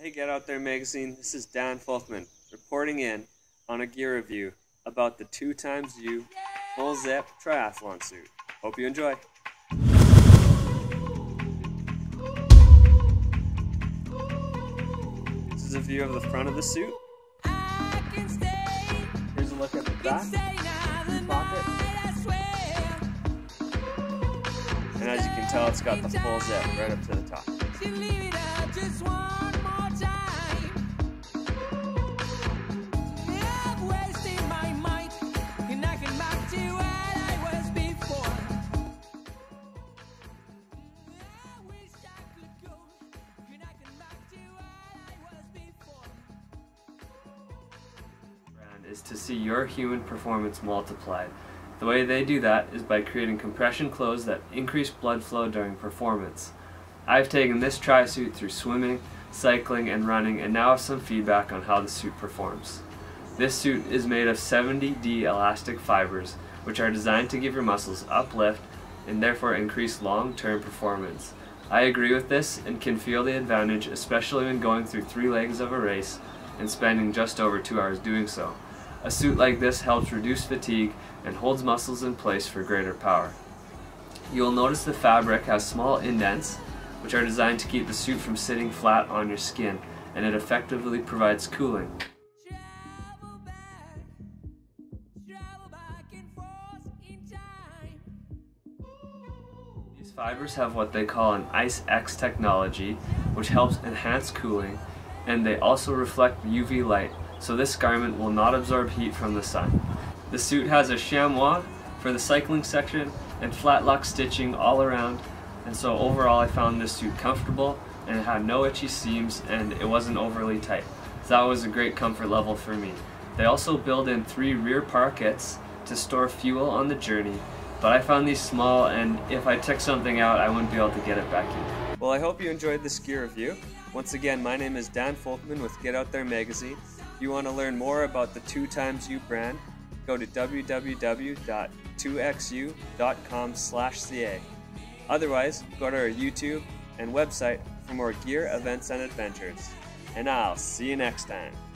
Hey Get Out There magazine, this is Dan Folkman reporting in on a gear review about the 2XU full zip triathlon suit. Hope you enjoy. This is a view of the front of the suit. Here's a look at the back. Pocket. And as you can tell, it's got the full zip right up to the top. Is to see your human performance multiplied. The way they do that is by creating compression clothes that increase blood flow during performance. I've taken this tri-suit through swimming, cycling, and running, and now have some feedback on how the suit performs. This suit is made of 70D elastic fibers, which are designed to give your muscles uplift and therefore increase long-term performance. I agree with this and can feel the advantage, especially when going through 3 legs of a race and spending just over 2 hours doing so. A suit like this helps reduce fatigue and holds muscles in place for greater power. You will notice the fabric has small indents, which are designed to keep the suit from sitting flat on your skin, and it effectively provides cooling. These fibers have what they call an ICE-X technology, which helps enhance cooling, and they also reflect UV light, so this garment will not absorb heat from the sun. The suit has a chamois for the cycling section and flat lock stitching all around, and so overall I found this suit comfortable, and it had no itchy seams, and it wasn't overly tight. So that was a great comfort level for me. They also build in 3 rear pockets to store fuel on the journey, but I found these small, and if I took something out I wouldn't be able to get it back in. Well, I hope you enjoyed this gear review. Once again, my name is Dan Folkman with Get Out There magazine. If you want to learn more about the 2XU brand, go to www.2xu.com/ca. Otherwise, go to our YouTube and website for more gear, events, and adventures. And I'll see you next time.